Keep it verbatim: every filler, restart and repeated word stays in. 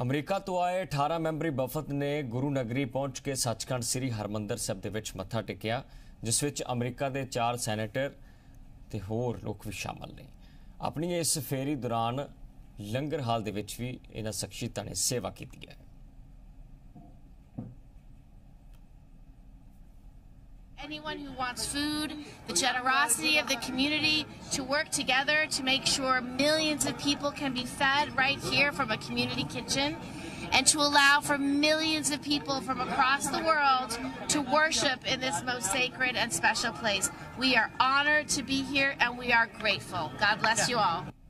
अमरीका तो आए अठारह मैंबरी वफद ने गुरु नगरी पहुंच के सचखंड श्री हरमंदर साहिब दे विच मत्था टेकिया, जिस विच अमरीका के चार सैनेटर ते होर लोग भी शामिल ने। अपनी इस फेरी दौरान लंगर हाल दे विच भी इन्हां शख्सियतां ने सेवा की है। Anyone who wants food, the generosity of the community to work together to make sure millions of people can be fed right here from a community kitchen, and to allow for millions of people from across the world to worship in this most sacred and special place. We are honored to be here and we are grateful. God bless you all.